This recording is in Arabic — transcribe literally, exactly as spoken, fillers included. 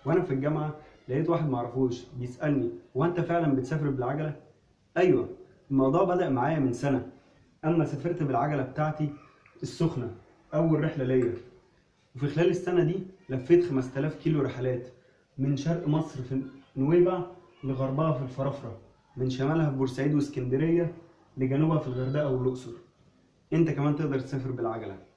وانا في الجامعة لقيت واحد معرفوش بيسألني: هو انت فعلا بتسافر بالعجلة؟ ايوه. الموضوع بدأ معايا من سنة، اما سافرت بالعجلة بتاعتي السخنة، اول رحلة ليا. وفي خلال السنة دي لفيت خمسة آلاف كيلو رحلات، من شرق مصر في نويبع لغربها في الفرافرة، من شمالها في بورسعيد واسكندرية لجنوبها في الغردقة والأقصر. انت كمان تقدر تسافر بالعجلة.